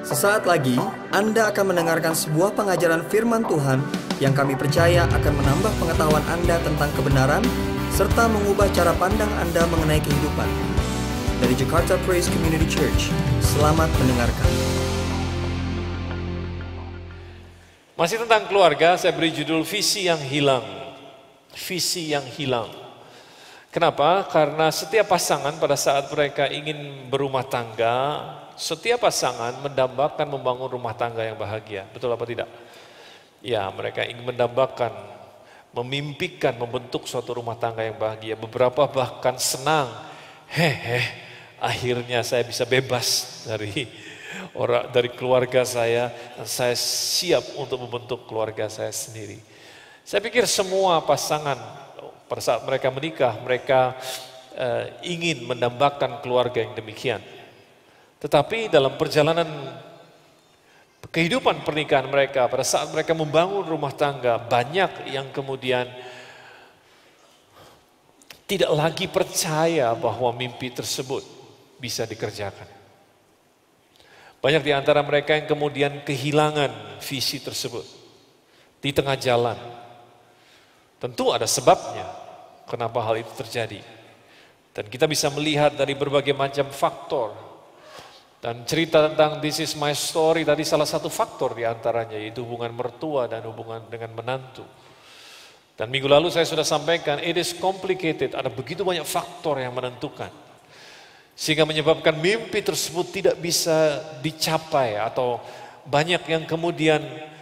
Sesaat lagi, Anda akan mendengarkan sebuah pengajaran firman Tuhan yang kami percaya akan menambah pengetahuan Anda tentang kebenaran, serta mengubah cara pandang Anda mengenai kehidupan. Dari Jakarta Praise Community Church, selamat mendengarkan. Masih tentang keluarga, saya beri judul Visi yang Hilang. Visi yang hilang. Kenapa? Karena setiap pasangan pada saat mereka ingin berumah tangga, setiap pasangan mendambakan membangun rumah tangga yang bahagia. Betul apa tidak? Ya, mereka ingin mendambakan, memimpikan, membentuk suatu rumah tangga yang bahagia. Beberapa bahkan senang. Akhirnya saya bisa bebas dari keluarga saya. Dan saya siap untuk membentuk keluarga saya sendiri. Saya pikir semua pasangan pada saat mereka menikah, mereka ingin mendambakan keluarga yang demikian. Tetapi dalam perjalanan kehidupan pernikahan mereka, pada saat mereka membangun rumah tangga, banyak yang kemudian tidak lagi percaya bahwa mimpi tersebut bisa dikerjakan. Banyak di antara mereka yang kemudian kehilangan visi tersebut di tengah jalan. Tentu ada sebabnya kenapa hal itu terjadi. Dan kita bisa melihat dari berbagai macam faktor. Dan cerita tentang This is my story tadi salah satu faktor di antaranya, yaitu hubungan mertua dan hubungan dengan menantu. Dan minggu lalu saya sudah sampaikan, it is complicated, ada begitu banyak faktor yang menentukan. Sehingga menyebabkan mimpi tersebut tidak bisa dicapai, atau banyak yang kemudian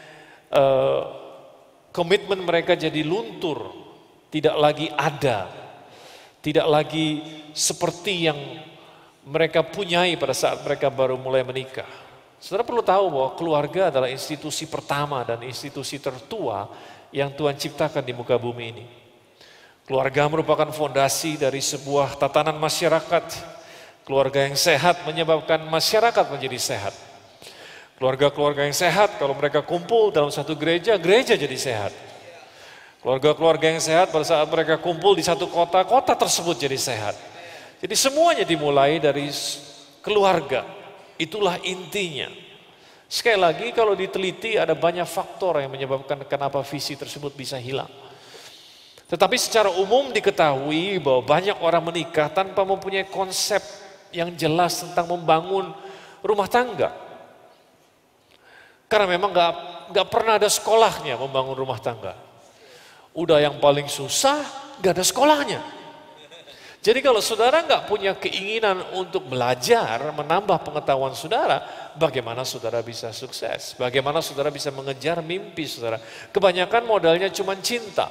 komitmen mereka jadi luntur, tidak lagi ada, tidak lagi seperti yang mereka punyai pada saat mereka baru mulai menikah. Saudara perlu tahu bahwa keluarga adalah institusi pertama dan institusi tertua yang Tuhan ciptakan di muka bumi ini. Keluarga merupakan fondasi dari sebuah tatanan masyarakat. Keluarga yang sehat menyebabkan masyarakat menjadi sehat. Keluarga-keluarga yang sehat kalau mereka kumpul dalam satu gereja, gereja jadi sehat. Keluarga-keluarga yang sehat pada saat mereka kumpul di satu kota, kota tersebut jadi sehat. Jadi semuanya dimulai dari keluarga, itulah intinya. Sekali lagi kalau diteliti ada banyak faktor yang menyebabkan kenapa visi tersebut bisa hilang. Tetapi secara umum diketahui bahwa banyak orang menikah tanpa mempunyai konsep yang jelas tentang membangun rumah tangga. Karena memang gak pernah ada sekolahnya membangun rumah tangga. Udah yang paling susah gak ada sekolahnya. Jadi kalau saudara nggak punya keinginan untuk belajar, menambah pengetahuan saudara, bagaimana saudara bisa sukses? Bagaimana saudara bisa mengejar mimpi saudara? Kebanyakan modalnya cuma cinta.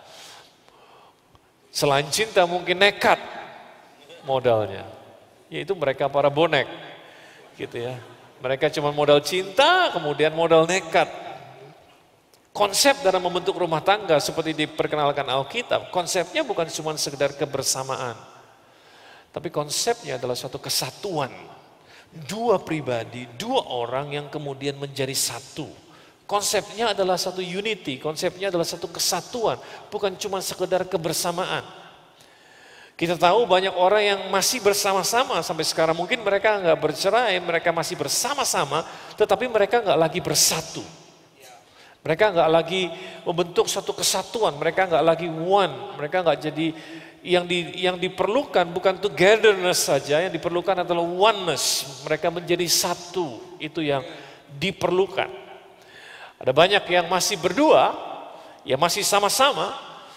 Selain cinta mungkin nekat modalnya. Yaitu mereka para bonek. Gitu ya. Mereka cuma modal cinta, kemudian modal nekat. Konsep dalam membentuk rumah tangga seperti diperkenalkan Alkitab, konsepnya bukan cuma sekedar kebersamaan. Tapi konsepnya adalah suatu kesatuan. Dua pribadi, dua orang yang kemudian menjadi satu. Konsepnya adalah satu unity, konsepnya adalah satu kesatuan, bukan cuma sekedar kebersamaan. Kita tahu banyak orang yang masih bersama-sama sampai sekarang, mungkin mereka nggak bercerai, mereka masih bersama-sama, tetapi mereka nggak lagi bersatu. Mereka nggak lagi membentuk satu kesatuan, mereka nggak lagi one, mereka nggak jadi yang diperlukan bukan togetherness saja, yang diperlukan adalah oneness. Mereka menjadi satu, itu yang diperlukan. Ada banyak yang masih berdua, ya masih sama-sama,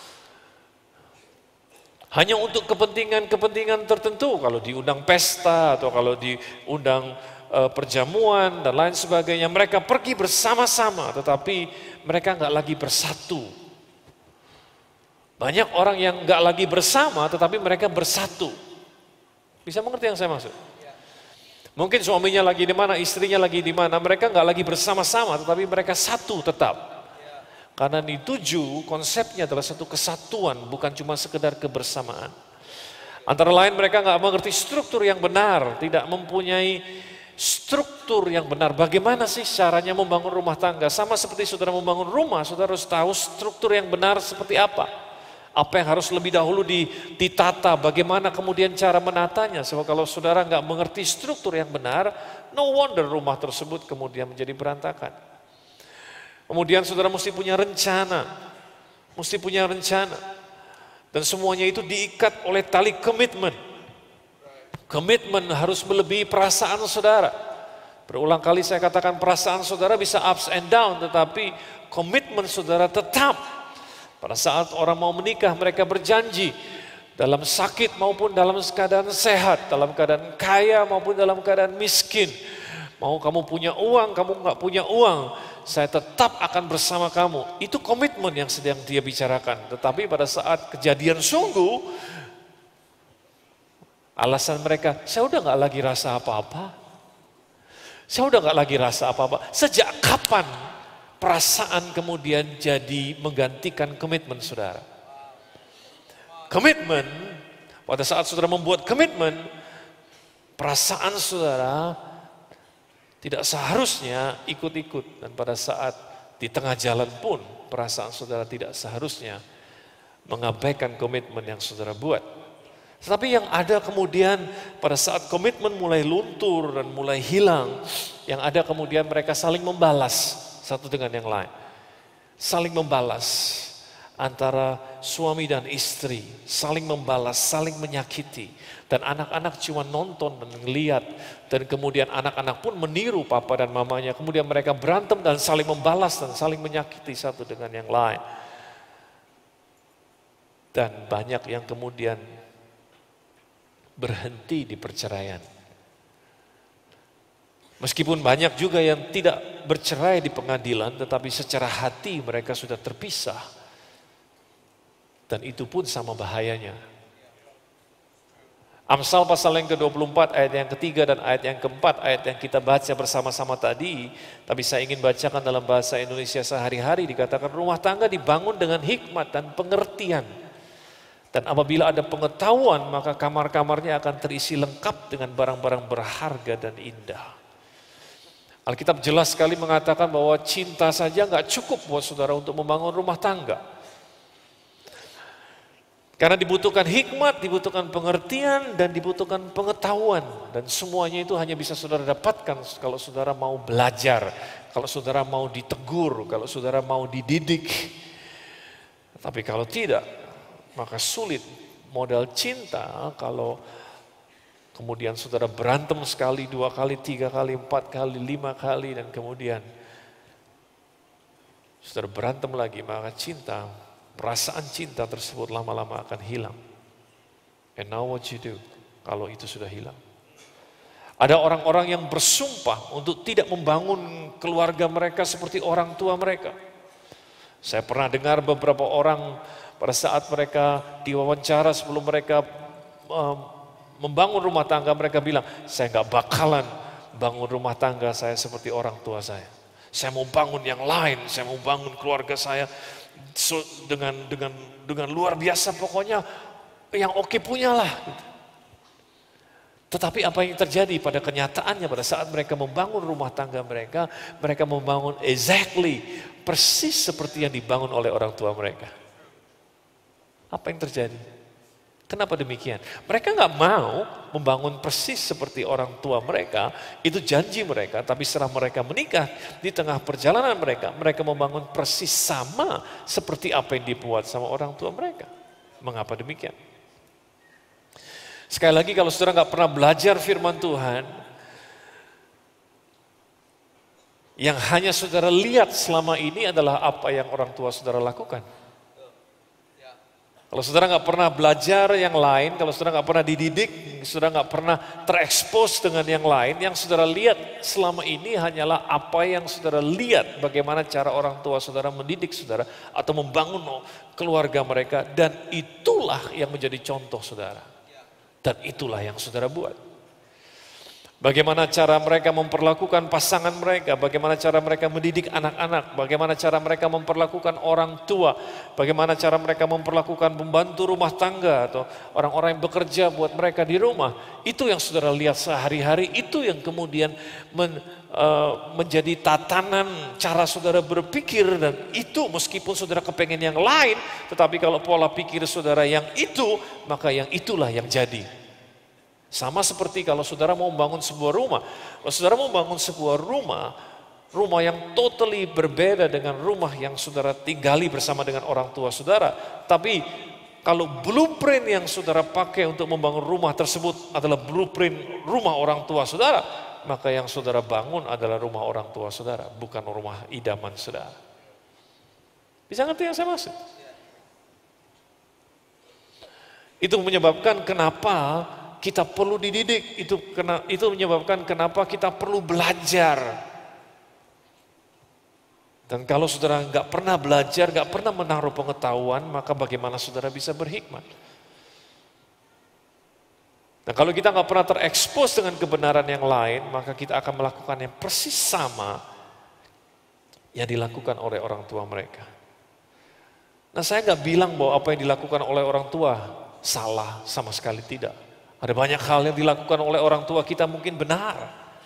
hanya untuk kepentingan-kepentingan tertentu. Kalau diundang pesta atau kalau diundang perjamuan dan lain sebagainya, mereka pergi bersama-sama, tetapi mereka nggak lagi bersatu. Banyak orang yang nggak lagi bersama, tetapi mereka bersatu. Bisa mengerti yang saya maksud? Mungkin suaminya lagi di mana, istrinya lagi di mana, mereka nggak lagi bersama-sama, tetapi mereka satu tetap. Karena dituju konsepnya adalah satu kesatuan, bukan cuma sekedar kebersamaan. Antara lain mereka nggak mengerti struktur yang benar, tidak mempunyai struktur yang benar. Bagaimana sih caranya membangun rumah tangga? Sama seperti saudara membangun rumah, saudara harus tahu struktur yang benar seperti apa. Apa yang harus lebih dahulu ditata, bagaimana kemudian cara menatanya. Sebab kalau saudara nggak mengerti struktur yang benar, no wonder rumah tersebut kemudian menjadi berantakan. Kemudian saudara mesti punya rencana, dan semuanya itu diikat oleh tali komitmen. Komitmen harus melebihi perasaan saudara. Berulang kali saya katakan perasaan saudara bisa ups and down, tetapi komitmen saudara tetap. Pada saat orang mau menikah, mereka berjanji dalam sakit maupun dalam keadaan sehat, dalam keadaan kaya maupun dalam keadaan miskin. Mau kamu punya uang, kamu nggak punya uang, saya tetap akan bersama kamu. Itu komitmen yang sedang dia bicarakan. Tetapi pada saat kejadian sungguh, alasan mereka, saya udah nggak lagi rasa apa-apa. Sejak kapan perasaan kemudian jadi menggantikan komitmen saudara? Komitmen, pada saat saudara membuat komitmen, perasaan saudara tidak seharusnya ikut-ikut. Dan pada saat di tengah jalan pun, perasaan saudara tidak seharusnya mengabaikan komitmen yang saudara buat. Tetapi yang ada kemudian pada saat komitmen mulai luntur dan mulai hilang, yang ada kemudian mereka saling membalas satu dengan yang lain. Saling membalas antara suami dan istri, saling membalas, saling menyakiti. Dan anak-anak cuma nonton dan ngeliat, dan kemudian anak-anak pun meniru papa dan mamanya. Kemudian mereka berantem dan saling membalas dan saling menyakiti satu dengan yang lain. Dan banyak yang kemudian berhenti di perceraian. Meskipun banyak juga yang tidak bercerai di pengadilan, tetapi secara hati mereka sudah terpisah. Dan itu pun sama bahayanya. Amsal pasal yang ke-24 ayat yang ketiga dan ayat yang keempat, ayat yang kita baca bersama-sama tadi, tapi saya ingin bacakan dalam bahasa Indonesia sehari-hari, dikatakan rumah tangga dibangun dengan hikmat dan pengertian. Dan apabila ada pengetahuan, maka kamar-kamarnya akan terisi lengkap dengan barang-barang berharga dan indah. Alkitab jelas sekali mengatakan bahwa cinta saja nggak cukup buat saudara untuk membangun rumah tangga. Karena dibutuhkan hikmat, dibutuhkan pengertian, dan dibutuhkan pengetahuan. Dan semuanya itu hanya bisa saudara dapatkan kalau saudara mau belajar, kalau saudara mau ditegur, kalau saudara mau dididik. Tapi kalau tidak, maka sulit. Modal cinta kalau kemudian saudara berantem sekali, 2 kali, 3 kali, 4 kali, 5 kali, dan kemudian saudara berantem lagi, maka cinta, perasaan cinta tersebut lama-lama akan hilang. And now what you do kalau itu sudah hilang? Ada orang-orang yang bersumpah untuk tidak membangun keluarga mereka seperti orang tua mereka. Saya pernah dengar beberapa orang pada saat mereka diwawancara sebelum mereka membangun rumah tangga, mereka bilang, saya nggak bakalan bangun rumah tangga saya seperti orang tua saya. Saya mau bangun yang lain, saya mau bangun keluarga saya dengan luar biasa, pokoknya yang oke punyalah. Tetapi apa yang terjadi pada kenyataannya pada saat mereka membangun rumah tangga mereka, mereka membangun persis seperti yang dibangun oleh orang tua mereka. Apa yang terjadi? Kenapa demikian? Mereka nggak mau membangun persis seperti orang tua mereka, itu janji mereka, tapi setelah mereka menikah, di tengah perjalanan mereka membangun persis sama seperti apa yang dibuat sama orang tua mereka. Mengapa demikian? Sekali lagi, kalau saudara nggak pernah belajar firman Tuhan, yang hanya saudara lihat selama ini adalah apa yang orang tua saudara lakukan. Kalau saudara nggak pernah belajar yang lain, kalau saudara nggak pernah dididik, saudara nggak pernah terekspos dengan yang lain, yang saudara lihat selama ini hanyalah apa yang saudara lihat, bagaimana cara orang tua saudara mendidik saudara atau membangun keluarga mereka, dan itulah yang menjadi contoh saudara. Dan itulah yang saudara buat. Bagaimana cara mereka memperlakukan pasangan mereka, bagaimana cara mereka mendidik anak-anak, bagaimana cara mereka memperlakukan orang tua, bagaimana cara mereka memperlakukan pembantu rumah tangga atau orang-orang yang bekerja buat mereka di rumah. Itu yang saudara lihat sehari-hari, itu yang kemudian menjadi tatanan cara saudara berpikir, dan itu meskipun saudara kepengen yang lain, tetapi kalau pola pikir saudara yang itu, maka yang itulah yang jadi. Sama seperti kalau saudara mau bangun sebuah rumah. Kalau saudara mau bangun sebuah rumah yang totally berbeda dengan rumah yang saudara tinggali bersama dengan orang tua saudara. Tapi kalau blueprint yang saudara pakai untuk membangun rumah tersebut adalah blueprint rumah orang tua saudara, maka yang saudara bangun adalah rumah orang tua saudara, bukan rumah idaman saudara. Bisa ngerti yang saya maksud? Itu menyebabkan kenapa kita perlu dididik, itu menyebabkan kenapa kita perlu belajar. Dan kalau saudara nggak pernah belajar, nggak pernah menaruh pengetahuan, maka bagaimana saudara bisa berhikmat? Nah, kalau kita nggak pernah terekspos dengan kebenaran yang lain, maka kita akan melakukan yang persis sama yang dilakukan oleh orang tua mereka. Nah, saya nggak bilang bahwa apa yang dilakukan oleh orang tua salah, sama sekali tidak. Ada banyak hal yang dilakukan oleh orang tua kita mungkin benar.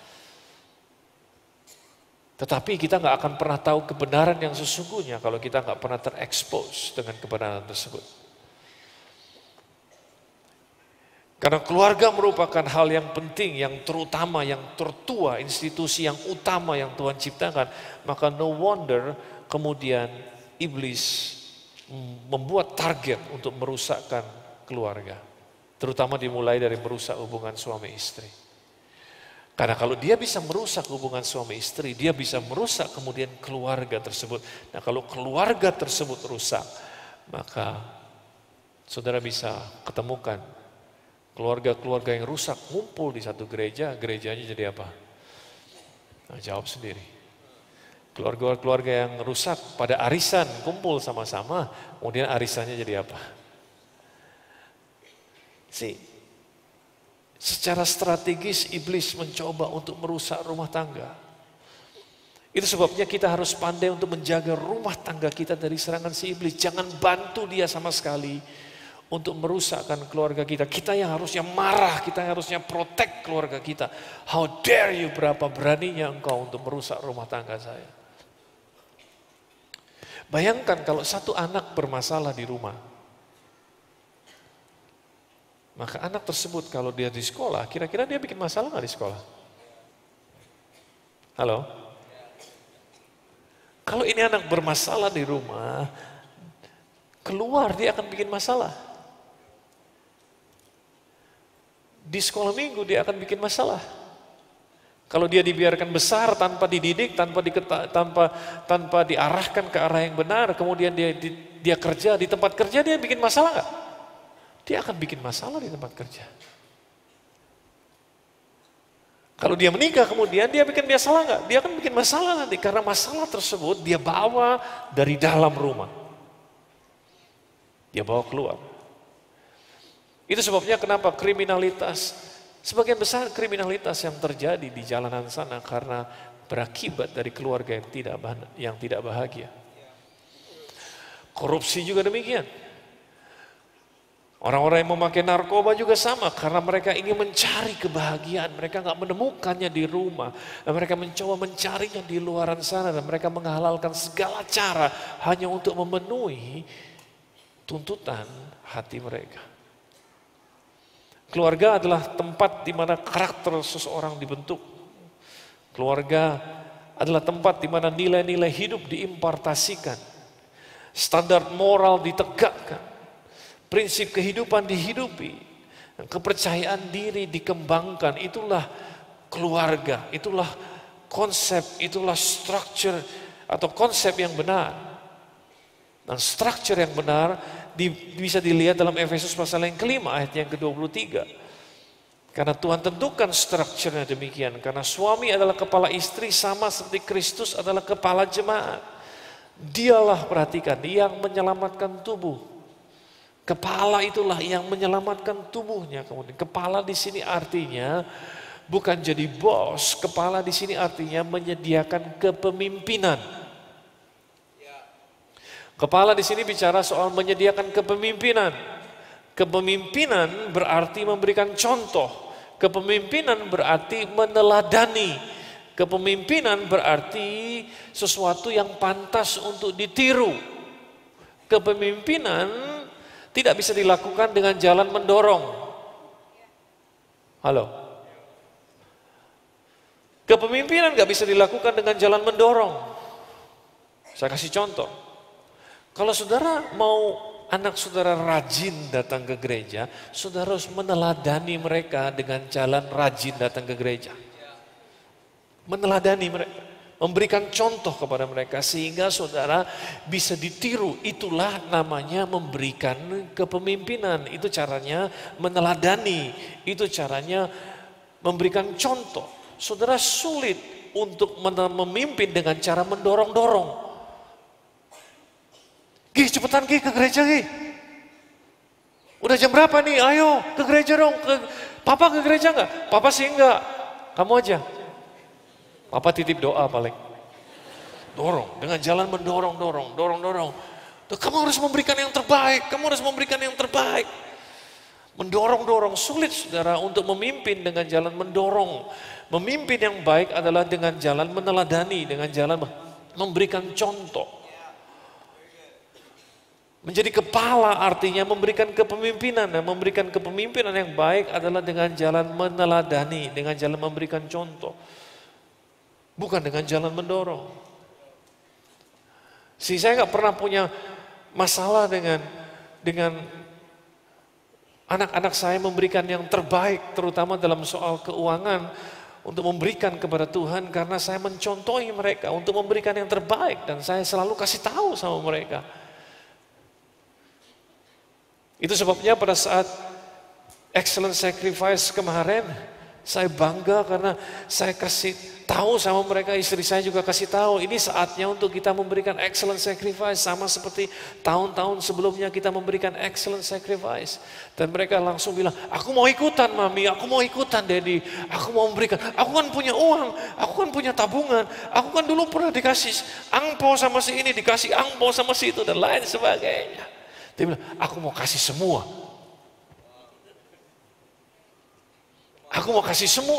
Tetapi kita nggak akan pernah tahu kebenaran yang sesungguhnya kalau kita nggak pernah terekspos dengan kebenaran tersebut. Karena keluarga merupakan hal yang penting, yang terutama, yang tertua, institusi yang utama yang Tuhan ciptakan. Maka no wonder kemudian iblis membuat target untuk merusakkan keluarga. Terutama dimulai dari merusak hubungan suami istri. Karena kalau dia bisa merusak hubungan suami istri, dia bisa merusak kemudian keluarga tersebut. Nah, kalau keluarga tersebut rusak, maka saudara bisa ketemukan keluarga-keluarga yang rusak ngumpul di satu gereja, gerejanya jadi apa? Nah, jawab sendiri. Keluarga-keluarga yang rusak pada arisan kumpul sama-sama, kemudian arisannya jadi apa? Secara strategis iblis mencoba untuk merusak rumah tangga. Itu sebabnya kita harus pandai untuk menjaga rumah tangga kita dari serangan si iblis. Jangan bantu dia sama sekali untuk merusakkan keluarga kita. Kita yang harusnya marah, kita yang harusnya protect keluarga kita. How dare you, berapa beraninya engkau untuk merusak rumah tangga saya. Bayangkan kalau satu anak bermasalah di rumah. Maka anak tersebut kalau dia di sekolah, kira-kira dia bikin masalah nggak di sekolah? Halo? Kalau ini anak bermasalah di rumah, keluar dia akan bikin masalah. Di sekolah minggu dia akan bikin masalah. Kalau dia dibiarkan besar tanpa dididik, tanpa diarahkan ke arah yang benar, kemudian dia kerja di tempat kerja, dia bikin masalah nggak? Dia akan bikin masalah di tempat kerja. Kalau dia menikah kemudian dia bikin masalah nggak? Dia akan bikin masalah nanti karena masalah tersebut dia bawa dari dalam rumah. Dia bawa keluar. Itu sebabnya kenapa sebagian besar kriminalitas yang terjadi di jalanan sana karena berakibat dari keluarga yang tidak bahagia. Korupsi juga demikian. Orang-orang yang memakai narkoba juga sama karena mereka ingin mencari kebahagiaan. Mereka nggak menemukannya di rumah. Dan mereka mencoba mencarinya di luaran sana dan mereka menghalalkan segala cara hanya untuk memenuhi tuntutan hati mereka. Keluarga adalah tempat di mana karakter seseorang dibentuk. Keluarga adalah tempat di mana nilai-nilai hidup diimpartasikan. Standar moral ditegakkan. Prinsip kehidupan dihidupi, kepercayaan diri dikembangkan, itulah keluarga, itulah konsep, itulah structure atau konsep yang benar. Dan structure yang benar bisa dilihat dalam Efesus pasal yang kelima ayat yang ke-23. Karena Tuhan tentukan structure-nya demikian, karena suami adalah kepala istri sama seperti Kristus adalah kepala jemaat. Dialah perhatikan yang menyelamatkan tubuh. Kepala itulah yang menyelamatkan tubuhnya. Kemudian kepala di sini artinya bukan jadi bos. Kepala di sini artinya menyediakan kepemimpinan. Kepala di sini bicara soal menyediakan kepemimpinan. Kepemimpinan berarti memberikan contoh. Kepemimpinan berarti meneladani. Kepemimpinan berarti sesuatu yang pantas untuk ditiru. Kepemimpinan tidak bisa dilakukan dengan jalan mendorong. Halo? Kepemimpinan gak bisa dilakukan dengan jalan mendorong. Saya kasih contoh. Kalau saudara mau anak saudara rajin datang ke gereja, saudara harus meneladani mereka dengan jalan rajin datang ke gereja. Meneladani mereka, memberikan contoh kepada mereka sehingga saudara bisa ditiru. Itulah namanya memberikan kepemimpinan. Itu caranya meneladani, itu caranya memberikan contoh. Saudara sulit untuk memimpin dengan cara mendorong-dorong. Gi, cepetan Gi ke gereja Gi. Udah jam berapa nih? Ayo ke gereja dong. Papa ke gereja enggak? Papa sih enggak. Kamu aja. Papa titip doa paling. Dorong, dengan jalan mendorong. Tuh, kamu harus memberikan yang terbaik, Mendorong, sulit saudara untuk memimpin dengan jalan mendorong. Memimpin yang baik adalah dengan jalan meneladani, dengan jalan memberikan contoh. Menjadi kepala artinya memberikan kepemimpinan. Dan memberikan kepemimpinan yang baik adalah dengan jalan meneladani, dengan jalan memberikan contoh. Bukan dengan jalan mendorong. Saya nggak pernah punya masalah dengan anak-anak saya memberikan yang terbaik, terutama dalam soal keuangan, untuk memberikan kepada Tuhan, karena saya mencontohi mereka untuk memberikan yang terbaik, dan saya selalu kasih tahu sama mereka. Itu sebabnya pada saat excellent sacrifice kemarin, saya bangga karena saya kasih tahu sama mereka, istri saya juga kasih tahu, ini saatnya untuk kita memberikan excellent sacrifice, sama seperti tahun-tahun sebelumnya kita memberikan excellent sacrifice. Dan mereka langsung bilang, aku mau ikutan Mami, aku mau ikutan Daddy, aku mau memberikan, aku kan punya uang, aku kan punya tabungan, aku kan dulu pernah dikasih angpau sama si ini, dikasih angpau sama si itu, dan lain sebagainya. Dia bilang, aku mau kasih semua. Aku mau kasih semua.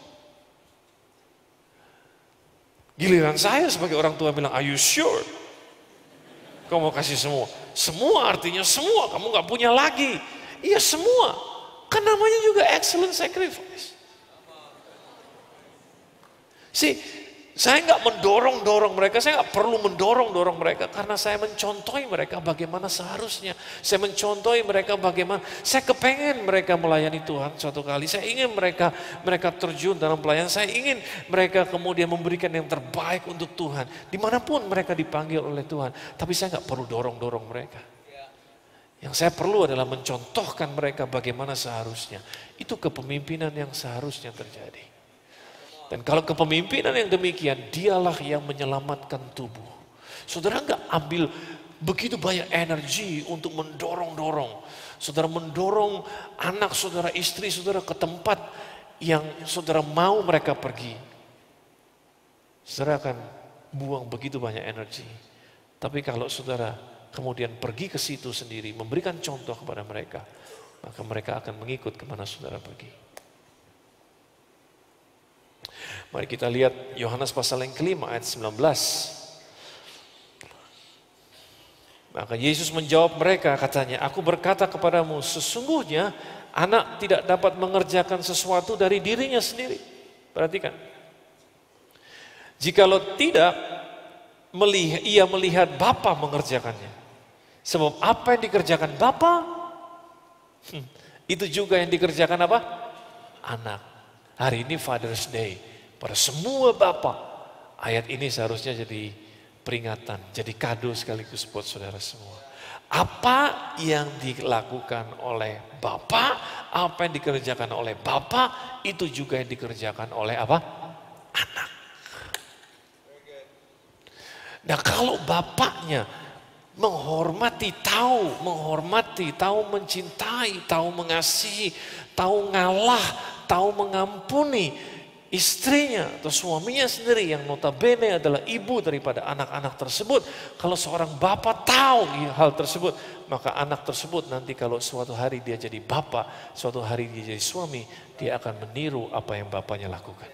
Giliran saya sebagai orang tua bilang, are you sure? Kamu mau kasih semua? Semua artinya semua, kamu gak punya lagi. Iya semua, kan namanya juga excellent sacrifice. Saya nggak mendorong-dorong mereka, saya nggak perlu mendorong-dorong mereka, karena saya mencontohi mereka bagaimana seharusnya. Saya mencontohi mereka bagaimana, saya kepengen mereka melayani Tuhan suatu kali. Saya ingin mereka terjun dalam pelayanan, saya ingin mereka kemudian memberikan yang terbaik untuk Tuhan. Dimanapun mereka dipanggil oleh Tuhan, tapi saya nggak perlu dorong-dorong mereka. Yang saya perlu adalah mencontohkan mereka bagaimana seharusnya. Itu kepemimpinan yang seharusnya terjadi. Dan kalau kepemimpinan yang demikian, dialah yang menyelamatkan tubuh. Saudara nggak ambil begitu banyak energi untuk mendorong-dorong. Saudara mendorong anak saudara, istri saudara ke tempat yang saudara mau mereka pergi. Saudara akan buang begitu banyak energi. Tapi kalau saudara kemudian pergi ke situ sendiri, memberikan contoh kepada mereka, maka mereka akan mengikut kemana saudara pergi. Mari kita lihat Yohanes pasal yang kelima ayat 19. Maka Yesus menjawab mereka, katanya, aku berkata kepadamu, sesungguhnya anak tidak dapat mengerjakan sesuatu dari dirinya sendiri. Perhatikan. Jikalau tidak, ia melihat Bapa mengerjakannya. Sebab apa yang dikerjakan Bapa, itu juga yang dikerjakan apa? Anak. Hari ini Father's Day. Pada semua bapak, ayat ini seharusnya jadi peringatan, jadi kado sekaligus buat saudara semua. Apa yang dilakukan oleh Bapa, apa yang dikerjakan oleh Bapa, itu juga yang dikerjakan oleh apa? Anak. Nah kalau bapaknya menghormati, tahu mencintai, tahu mengasihi, tahu ngalah, tahu mengampuni istrinya atau suaminya sendiri yang notabene adalah ibu daripada anak-anak tersebut. Kalau seorang bapak tahu hal tersebut, maka anak tersebut nanti kalau suatu hari dia jadi bapak, suatu hari dia jadi suami, dia akan meniru apa yang bapaknya lakukan.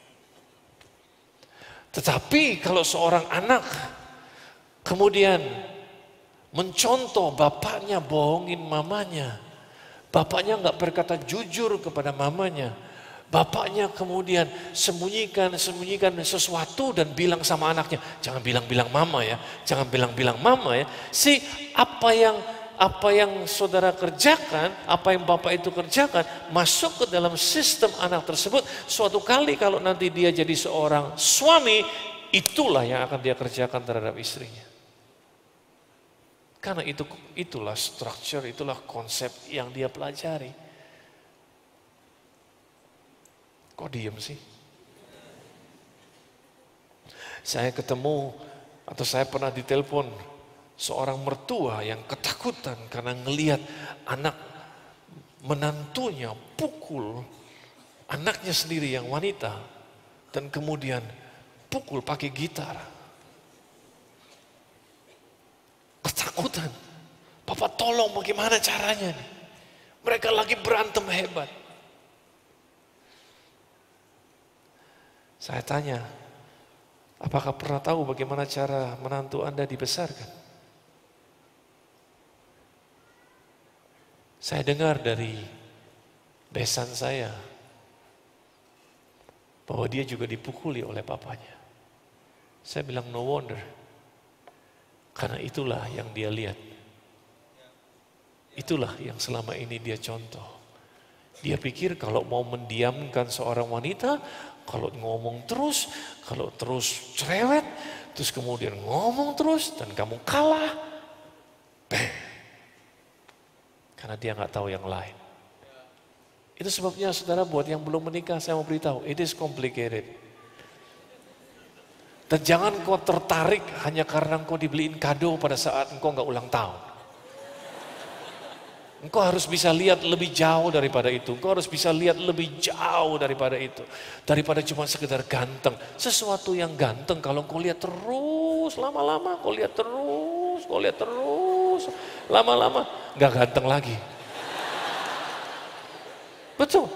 Tetapi kalau seorang anak kemudian mencontoh bapaknya bohongin mamanya, bapaknya nggak berkata jujur kepada mamanya, bapaknya kemudian sembunyikan sesuatu dan bilang sama anaknya, jangan bilang-bilang mama ya, jangan bilang-bilang mama ya. Apa yang saudara kerjakan, apa yang bapak itu kerjakan, masuk ke dalam sistem anak tersebut. Suatu kali kalau nanti dia jadi seorang suami, itulah yang akan dia kerjakan terhadap istrinya. Karena itulah structure, itulah konsep yang dia pelajari. Kok diem sih? Saya ketemu atau saya pernah ditelepon seorang mertua yang ketakutan karena ngelihat anak menantunya pukul anaknya sendiri yang wanita dan kemudian pukul pakai gitar. Ketakutan. Papa tolong bagaimana caranya nih? Mereka lagi berantem hebat. Saya tanya, apakah pernah tahu bagaimana cara menantu Anda dibesarkan? Saya dengar dari besan saya bahwa dia juga dipukuli oleh papanya. Saya bilang no wonder, karena itulah yang dia lihat. Itulah yang selama ini dia contoh. Dia pikir kalau mau mendiamkan seorang wanita, kalau ngomong terus, kalau terus cerewet, terus kemudian ngomong terus dan kamu kalah, karena dia nggak tahu yang lain. Itu sebabnya saudara buat yang belum menikah, saya mau beritahu, it is complicated. Dan jangan kau tertarik hanya karena kau dibeliin kado pada saat engkau nggak ulang tahun. Engkau harus bisa lihat lebih jauh daripada itu. Engkau harus bisa lihat lebih jauh daripada itu. Daripada cuma sekedar ganteng. Sesuatu yang ganteng kalau engkau lihat terus, lama-lama kau lihat terus, lama-lama nggak ganteng lagi. Betul.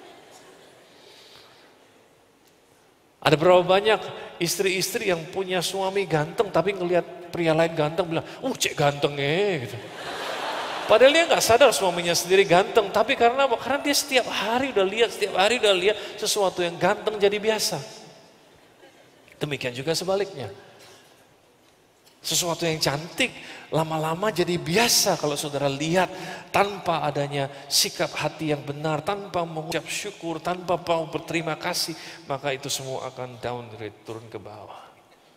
Ada berapa banyak istri-istri yang punya suami ganteng tapi ngelihat pria lain ganteng bilang, cek ganteng gitu. Padahal dia nggak sadar suaminya sendiri ganteng, tapi karena apa? Karena dia setiap hari udah lihat sesuatu yang ganteng jadi biasa. Demikian juga sebaliknya. Sesuatu yang cantik lama-lama jadi biasa kalau saudara lihat tanpa adanya sikap hati yang benar, tanpa mengucap syukur, tanpa mau berterima kasih, maka itu semua akan downgrade, turun ke bawah.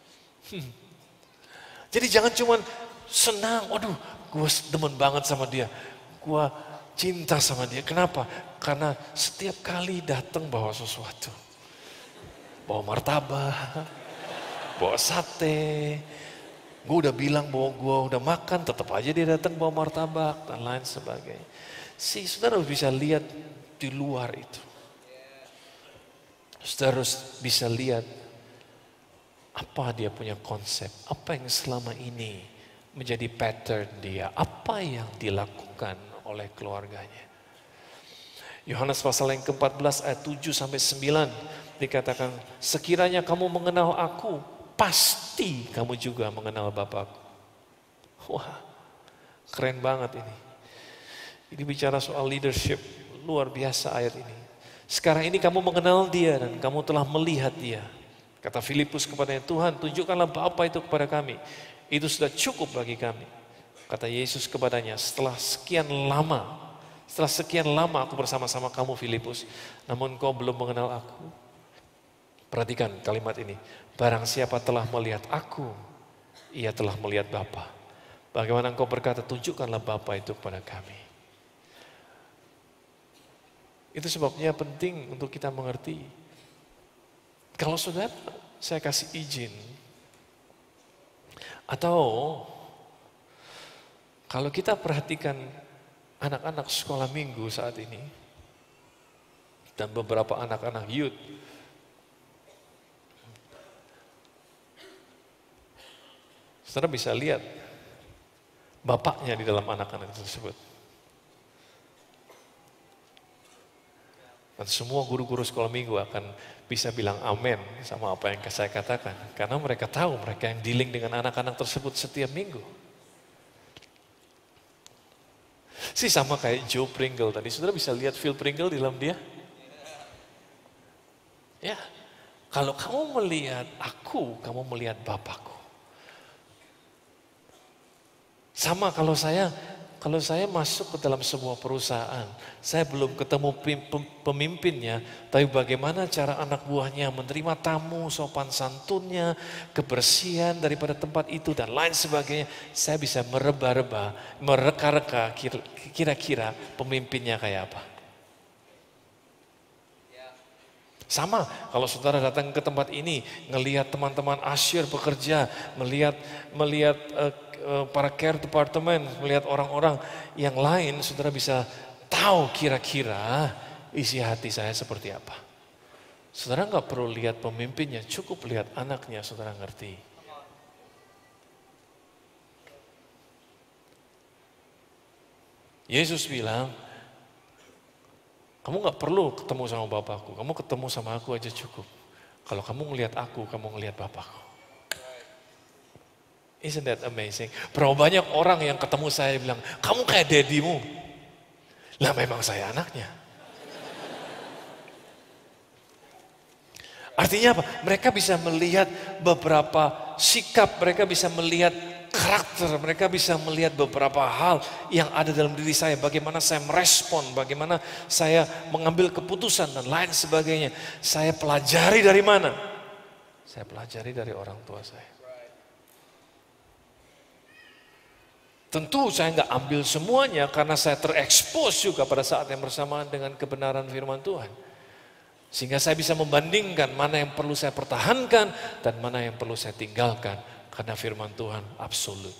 Jadi jangan cuman senang, waduh gue demen banget sama dia, gue cinta sama dia. Kenapa? Karena setiap kali datang bawa sesuatu. Bawa martabak, bawa sate. Gue udah bilang bahwa gue udah makan, tetap aja dia datang bawa martabak dan lain sebagainya. Saudara harus bisa lihat di luar itu. Saudara harus bisa lihat apa dia punya konsep, apa yang selama ini menjadi pattern dia, apa yang dilakukan oleh keluarganya. Yohanes pasal yang ke-14 ayat 7 sampai 9 dikatakan, sekiranya kamu mengenal aku, pasti kamu juga mengenal Bapakku. Wah, keren banget ini. Ini bicara soal leadership, luar biasa ayat ini. Sekarang ini kamu mengenal dia dan kamu telah melihat dia. Kata Filipus kepadanya, Tuhan tunjukkanlah Bapa itu kepada kami. Itu sudah cukup bagi kami. Kata Yesus kepadanya, setelah sekian lama aku bersama-sama kamu Filipus, namun kau belum mengenal aku. Perhatikan kalimat ini. Barang siapa telah melihat aku, ia telah melihat Bapa. Bagaimana engkau berkata, tunjukkanlah Bapa itu kepada kami. Itu sebabnya penting untuk kita mengerti. Kalau saudara, saya kasih izin, atau kalau kita perhatikan anak-anak sekolah minggu saat ini, dan beberapa anak-anak youth. Saudara bisa lihat bapaknya di dalam anak-anak tersebut. Dan semua guru-guru sekolah minggu akan bisa bilang amin sama apa yang saya katakan. Karena mereka tahu mereka yang dealing dengan anak-anak tersebut setiap minggu. Sama kayak Joe Pringle tadi. Saudara bisa lihat Phil Pringle di dalam dia? Ya, kalau kamu melihat aku, kamu melihat Bapakku. Sama kalau saya masuk ke dalam sebuah perusahaan, saya belum ketemu pemimpinnya, tapi bagaimana cara anak buahnya menerima tamu, sopan santunnya, kebersihan daripada tempat itu dan lain sebagainya, saya bisa mereba-reba, mereka-reka kira-kira pemimpinnya kayak apa. Sama kalau saudara datang ke tempat ini, ngelihat teman-teman asyir bekerja, melihat para care department, melihat orang-orang yang lain, saudara bisa tahu kira-kira isi hati saya seperti apa. Saudara nggak perlu lihat pemimpinnya, cukup lihat anaknya, saudara ngerti. Yesus bilang, kamu nggak perlu ketemu sama Bapakku, kamu ketemu sama aku aja cukup. Kalau kamu ngelihat aku, kamu ngelihat Bapakku. Isn't that amazing? Berapa banyak orang yang ketemu saya bilang, kamu kayak dedimu. Lah memang saya anaknya. Artinya apa? Mereka bisa melihat beberapa sikap, mereka bisa melihat karakter, mereka bisa melihat beberapa hal yang ada dalam diri saya. Bagaimana saya merespon, bagaimana saya mengambil keputusan dan lain sebagainya. Saya pelajari dari mana? Saya pelajari dari orang tua saya. Tentu saya nggak ambil semuanya karena saya terekspos juga pada saat yang bersamaan dengan kebenaran firman Tuhan. Sehingga saya bisa membandingkan mana yang perlu saya pertahankan dan mana yang perlu saya tinggalkan. Karena firman Tuhan absolut.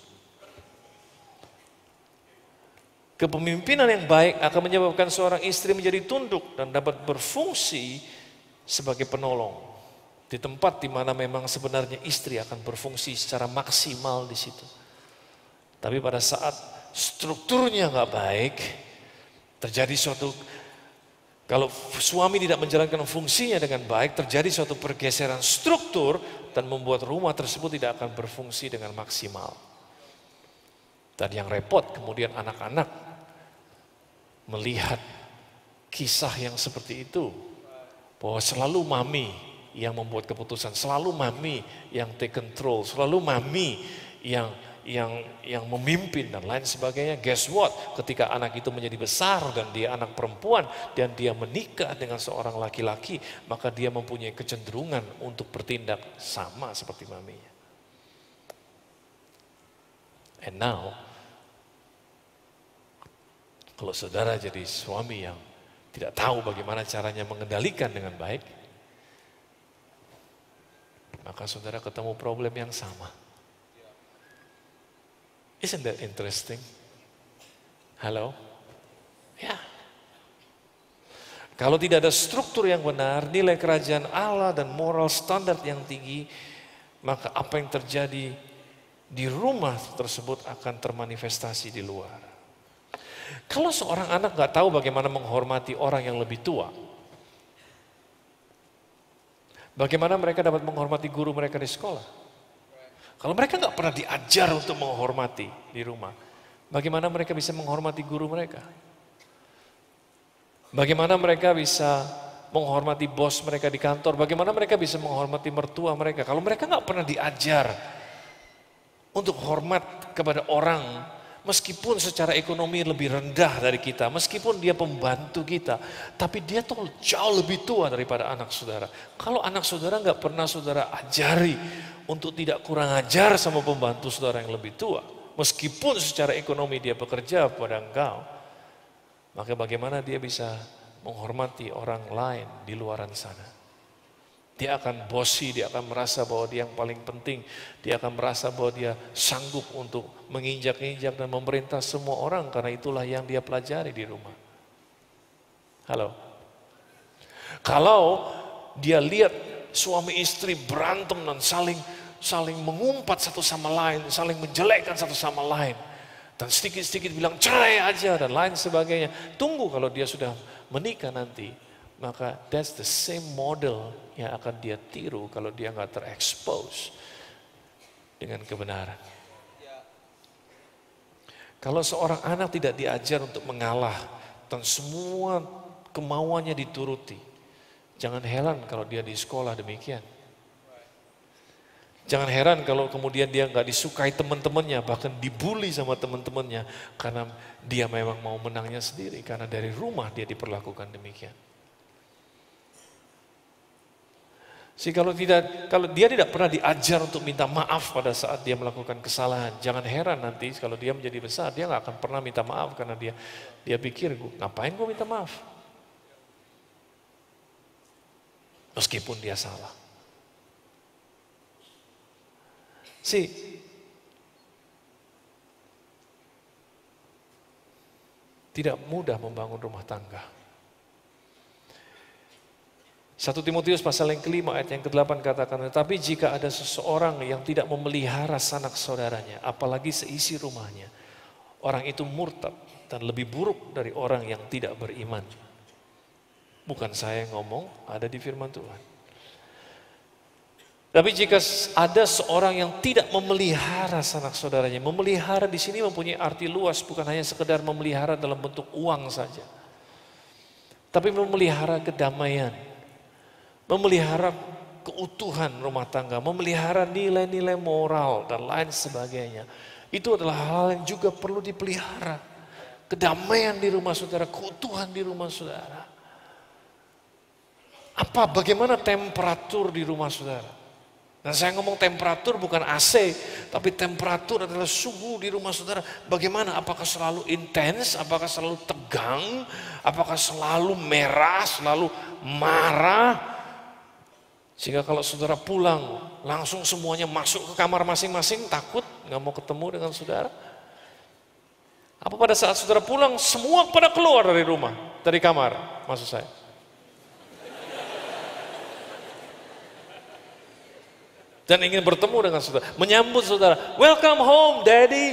Kepemimpinan yang baik akan menyebabkan seorang istri menjadi tunduk dan dapat berfungsi sebagai penolong. Di tempat di mana memang sebenarnya istri akan berfungsi secara maksimal di situ. Tapi pada saat strukturnya nggak baik, terjadi suatu, kalau suami tidak menjalankan fungsinya dengan baik, terjadi suatu pergeseran struktur dan membuat rumah tersebut tidak akan berfungsi dengan maksimal. Dan yang repot kemudian anak-anak melihat kisah yang seperti itu, bahwa selalu mami yang membuat keputusan, selalu mami yang take control, selalu mami yang memimpin dan lain sebagainya. Guess what? Ketika anak itu menjadi besar dan dia anak perempuan dan dia menikah dengan seorang laki-laki, maka dia mempunyai kecenderungan untuk bertindak sama seperti maminya. And now, kalau saudara jadi suami yang tidak tahu bagaimana caranya mengendalikan dengan baik, maka saudara ketemu problem yang sama. Isn't that interesting? Halo? Ya. Kalau tidak ada struktur yang benar, nilai kerajaan Allah dan moral standar yang tinggi, maka apa yang terjadi di rumah tersebut akan termanifestasi di luar. Kalau seorang anak nggak tahu bagaimana menghormati orang yang lebih tua, bagaimana mereka dapat menghormati guru mereka di sekolah? Kalau mereka nggak pernah diajar untuk menghormati di rumah, bagaimana mereka bisa menghormati guru mereka? Bagaimana mereka bisa menghormati bos mereka di kantor? Bagaimana mereka bisa menghormati mertua mereka? Kalau mereka nggak pernah diajar untuk hormat kepada orang, meskipun secara ekonomi lebih rendah dari kita, meskipun dia pembantu kita, tapi dia tuh jauh lebih tua daripada anak saudara. Kalau anak saudara nggak pernah saudara ajari untuk tidak kurang ajar sama pembantu saudara yang lebih tua, meskipun secara ekonomi dia bekerja pada engkau, maka bagaimana dia bisa menghormati orang lain di luaran sana? Dia akan bosi, dia akan merasa bahwa dia yang paling penting, dia akan merasa bahwa dia sanggup untuk menginjak-injak dan memerintah semua orang, karena itulah yang dia pelajari di rumah. Halo? Kalau dia lihat suami istri berantem dan saling mengumpat satu sama lain, saling menjelekkan satu sama lain, dan sedikit-sedikit bilang cerai aja dan lain sebagainya. Tunggu kalau dia sudah menikah nanti, maka that's the same model yang akan dia tiru kalau dia nggak terekspos dengan kebenaran. Kalau seorang anak tidak diajar untuk mengalah dan semua kemauannya dituruti, jangan heran kalau dia di sekolah demikian. Jangan heran kalau kemudian dia nggak disukai teman-temannya, bahkan dibully sama teman-temannya karena dia memang mau menangnya sendiri, karena dari rumah dia diperlakukan demikian. Kalau dia tidak pernah diajar untuk minta maaf pada saat dia melakukan kesalahan, jangan heran nanti kalau dia menjadi besar dia nggak akan pernah minta maaf karena dia pikir, ngapain gue minta maaf? Meskipun dia salah. Tidak mudah membangun rumah tangga. 1 Timotius pasal yang kelima ayat yang ke-8 katakan, tetapi jika ada seseorang yang tidak memelihara sanak saudaranya, apalagi seisi rumahnya, orang itu murtad dan lebih buruk dari orang yang tidak beriman. Bukan saya yang ngomong, ada di firman Tuhan. Tapi jika ada seorang yang tidak memelihara sanak saudaranya, memelihara di sini mempunyai arti luas, bukan hanya sekedar memelihara dalam bentuk uang saja, tapi memelihara kedamaian, memelihara keutuhan rumah tangga, memelihara nilai-nilai moral dan lain sebagainya. Itu adalah hal yang juga perlu dipelihara. Kedamaian di rumah saudara, keutuhan di rumah saudara. Bagaimana temperatur di rumah saudara? Dan saya ngomong temperatur bukan AC, tapi temperatur adalah suhu di rumah saudara. Bagaimana? Apakah selalu intens? Apakah selalu tegang? Apakah selalu merah? Selalu marah? Sehingga kalau saudara pulang, langsung semuanya masuk ke kamar masing-masing, takut nggak mau ketemu dengan saudara? Apa pada saat saudara pulang, semua pada keluar dari rumah, dari kamar, maksud saya? Dan ingin bertemu dengan saudara, menyambut saudara, welcome home daddy.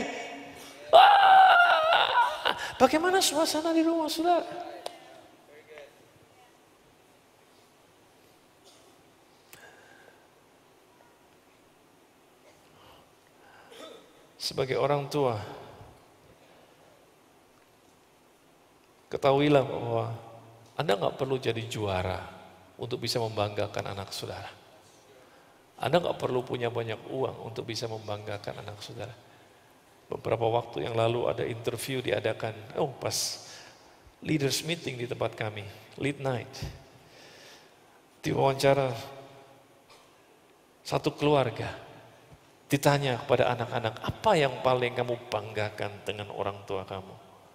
Bagaimana suasana di rumah saudara? Sebagai orang tua, ketahuilah bahwa Anda nggak perlu jadi juara untuk bisa membanggakan anak saudara. Anda nggak perlu punya banyak uang untuk bisa membanggakan anak saudara. Beberapa waktu yang lalu ada interview diadakan, pas leaders meeting di tempat kami, lead night. Diwawancara satu keluarga, ditanya kepada anak-anak, apa yang paling kamu banggakan dengan orang tua kamu?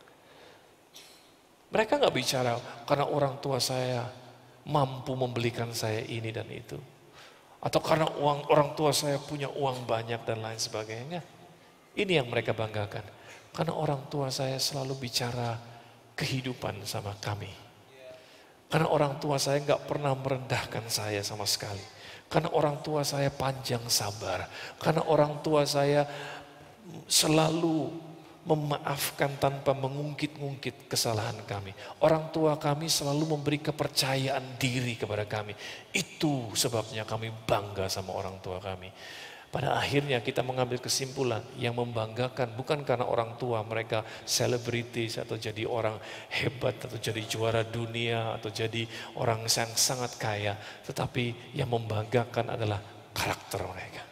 Mereka nggak bicara karena orang tua saya mampu membelikan saya ini dan itu. Atau karena orang tua saya punya uang banyak dan lain sebagainya. Ini yang mereka banggakan. Karena orang tua saya selalu bicara kehidupan sama kami. Karena orang tua saya nggak pernah merendahkan saya sama sekali. Karena orang tua saya panjang sabar. Karena orang tua saya selalu memaafkan tanpa mengungkit-ungkit kesalahan kami. Orang tua kami selalu memberi kepercayaan diri kepada kami. Itu sebabnya kami bangga sama orang tua kami. Pada akhirnya kita mengambil kesimpulan yang membanggakan bukan karena orang tua mereka selebritis atau jadi orang hebat atau jadi juara dunia atau jadi orang yang sangat kaya, tetapi yang membanggakan adalah karakter mereka.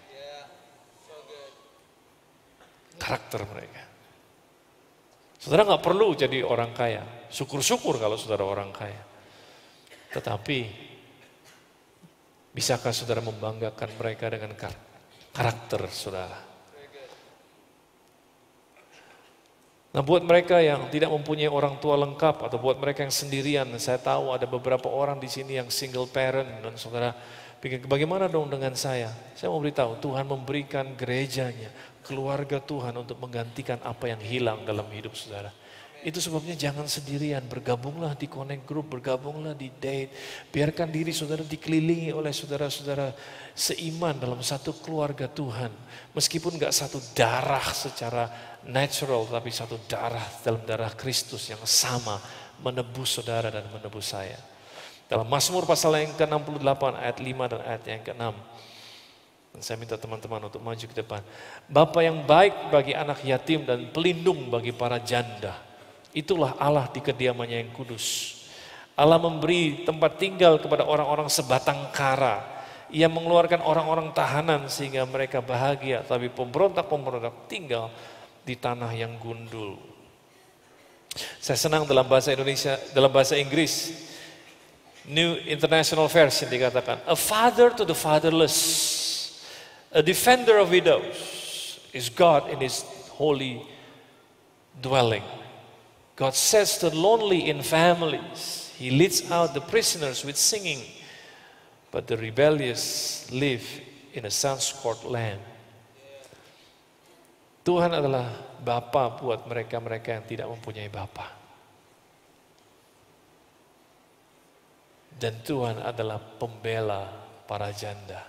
Karakter mereka. Saudara nggak perlu jadi orang kaya, syukur-syukur kalau saudara orang kaya. Tetapi bisakah saudara membanggakan mereka dengan karakter saudara? Nah, buat mereka yang tidak mempunyai orang tua lengkap atau buat mereka yang sendirian, saya tahu ada beberapa orang di sini yang single parent dan saudara pikir bagaimana dong dengan saya? Saya mau beritahu, Tuhan memberikan gerejanya, keluarga Tuhan untuk menggantikan apa yang hilang dalam hidup saudara. Itu sebabnya jangan sendirian, bergabunglah di connect group, bergabunglah di date. Biarkan diri saudara dikelilingi oleh saudara-saudara seiman dalam satu keluarga Tuhan. Meskipun gak satu darah secara natural, tapi satu darah dalam darah Kristus yang sama menebus saudara dan menebus saya. Dalam Mazmur pasal yang ke-68 ayat 5 dan ayat yang ke-6. Dan saya minta teman-teman untuk maju ke depan. Bapa yang baik bagi anak yatim dan pelindung bagi para janda. Itulah Allah di kediamannya yang kudus. Allah memberi tempat tinggal kepada orang-orang sebatang kara. Ia mengeluarkan orang-orang tahanan sehingga mereka bahagia. Tapi pemberontak-pemberontak tinggal di tanah yang gundul. Saya senang dalam bahasa Indonesia, dalam bahasa Inggris, New International Version dikatakan, a father to the fatherless, a defender of widows, is God in His holy dwelling. God sets the lonely in families. He leads out the prisoners with singing. But the rebellious live in a sun-scorched land. Tuhan adalah Bapa buat mereka-mereka yang tidak mempunyai Bapa. Dan Tuhan adalah pembela para janda.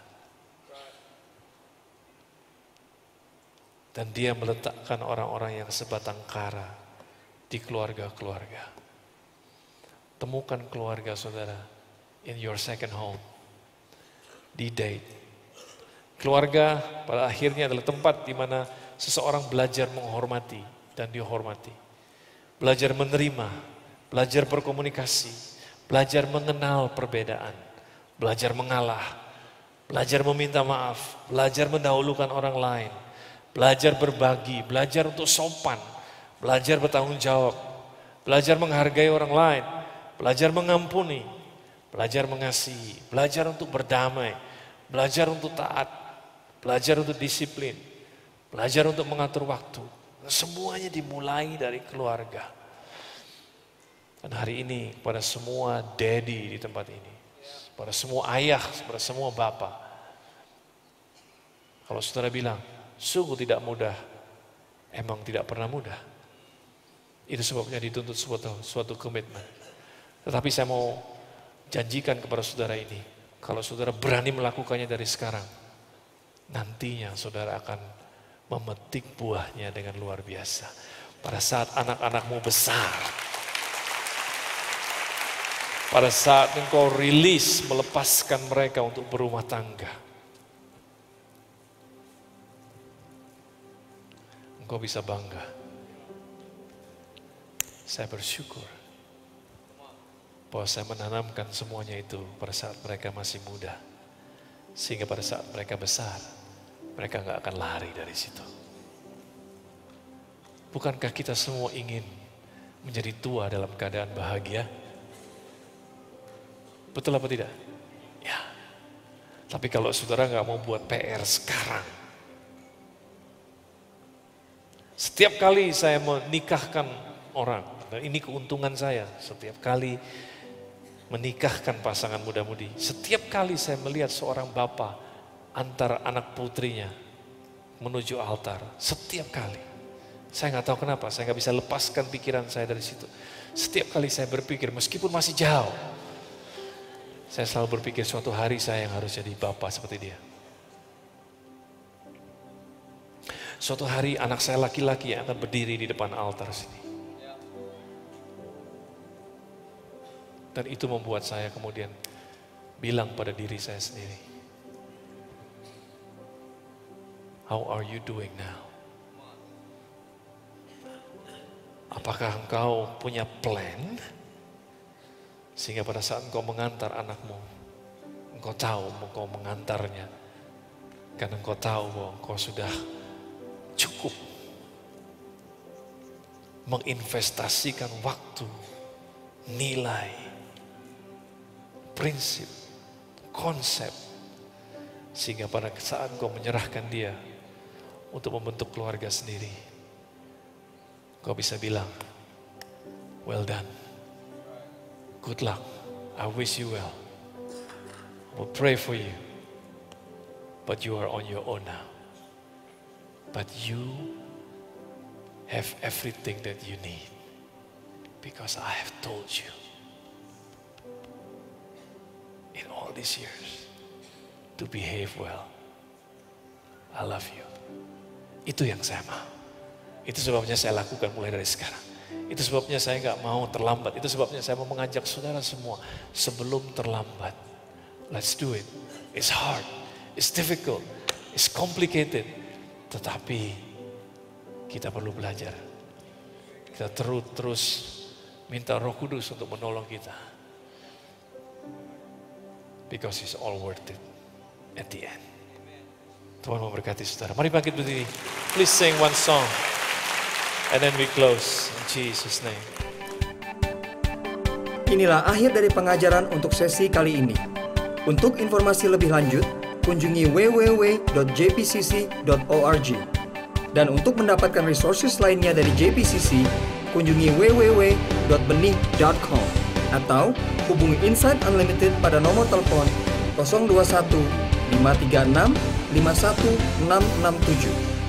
Dan Dia meletakkan orang-orang yang sebatang kara di keluarga-keluarga. Temukan keluarga saudara in your second home. Di date. Keluarga pada akhirnya adalah tempat di mana seseorang belajar menghormati dan dihormati. Belajar menerima, belajar berkomunikasi, belajar mengenal perbedaan, belajar mengalah, belajar meminta maaf, belajar mendahulukan orang lain, belajar berbagi, belajar untuk sopan, belajar bertanggung jawab, belajar menghargai orang lain, belajar mengampuni, belajar mengasihi, belajar untuk berdamai, belajar untuk taat, belajar untuk disiplin, belajar untuk mengatur waktu. Semuanya dimulai dari keluarga. Dan hari ini pada semua daddy di tempat ini, pada semua ayah, pada semua bapak, kalau saudara bilang, sungguh tidak mudah, emang tidak pernah mudah. Itu sebabnya dituntut suatu komitmen. Tetapi saya mau janjikan kepada saudara ini, kalau saudara berani melakukannya dari sekarang, nantinya saudara akan memetik buahnya dengan luar biasa. Pada saat anak-anakmu besar, pada saat engkau rilis melepaskan mereka untuk berumah tangga, engkau bisa bangga. Saya bersyukur bahwa saya menanamkan semuanya itu pada saat mereka masih muda. Sehingga pada saat mereka besar, mereka gak akan lari dari situ. Bukankah kita semua ingin menjadi tua dalam keadaan bahagia? Betul apa tidak? Ya. Tapi kalau saudara gak mau buat PR sekarang, setiap kali saya menikahkan orang, dan ini keuntungan saya, setiap kali menikahkan pasangan muda-mudi, setiap kali saya melihat seorang bapak antar anak putrinya menuju altar, setiap kali, saya nggak tahu kenapa, saya nggak bisa lepaskan pikiran saya dari situ. Setiap kali saya berpikir, meskipun masih jauh, saya selalu berpikir suatu hari saya yang harus jadi bapak seperti dia. Suatu hari anak saya laki-laki yang akan berdiri di depan altar sini. Dan itu membuat saya kemudian bilang pada diri saya sendiri, how are you doing now? Apakah engkau punya plan? Sehingga pada saat engkau mengantar anakmu, engkau tahu engkau mengantarnya. Karena engkau tahu bahwa engkau sudah cukup menginvestasikan waktu, nilai, prinsip, konsep. Sehingga pada saat engkau menyerahkan dia untuk membentuk keluarga sendiri, kau bisa bilang, well done, good luck, I wish you well, I will pray for you, but you are on your own now. But you have everything that you need. Because I have told you in all these years to behave well. I love you. Itu yang saya mau. Itu sebabnya saya lakukan mulai dari sekarang. Itu sebabnya saya nggak mau terlambat. Itu sebabnya saya mau mengajak saudara semua sebelum terlambat. Let's do it. It's hard, it's difficult, it's complicated. Tetapi kita perlu belajar. Kita terus minta Roh Kudus untuk menolong kita. Because it's all worth it at the end. Tuhan memberkati saudara. Mari bangkit berdiri. Please sing one song. And then we close in Jesus' name. Inilah akhir dari pengajaran untuk sesi kali ini. Untuk informasi lebih lanjut, kunjungi www.jpcc.org. Dan untuk mendapatkan resources lainnya dari JPCC, kunjungi www.benih.com atau hubungi Insight Unlimited pada nomor telepon 021 536 51667.